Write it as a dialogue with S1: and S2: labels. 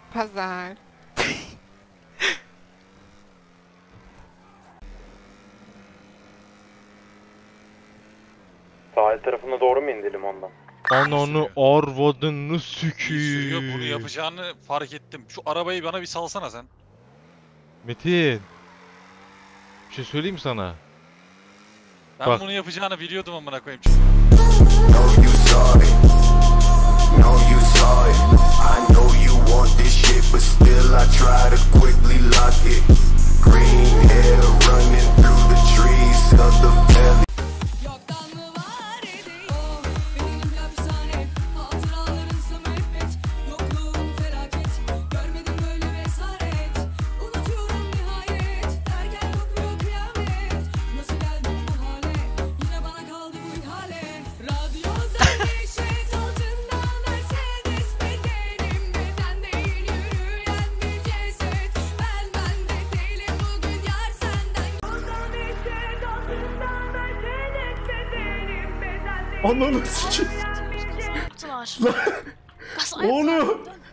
S1: Pazar.
S2: Sahil tarafına doğru mu indelim ondan?
S3: Ananı arvadını
S4: İyi sürüyor, bunu
S3: süküy.
S4: yapacağını fark ettim. Şu arabayı bana bir salsana sen.
S3: Metin. Bir şey söyleyeyim mi sana?
S4: Ben
S3: Bak.
S4: bunu yapacağını biliyordum amına koyayım.
S5: Know you saw it. Know you saw it. I know you want this shit, but still I try to quickly lock it. Green hair running through the trees of the valley.
S6: Yoktan mı var ediyor benim hapishane hatıralarınsa müebbet yokluğun felaket görmedim böyle mesaret unutuyorum nihayet derken kopuyor kıyamet nasıl geldim bu hale yine bana kaldı bu ihale radyoda neşet altında Mercedes bedenim beden değil yürüyen bir ceset ben de değilim bugün yar senden radyoda neşet altında Mercedes bedenim beden değil
S7: Ananı sikeyim.
S6: yürüyen bir ceset
S7: Ne oluyor?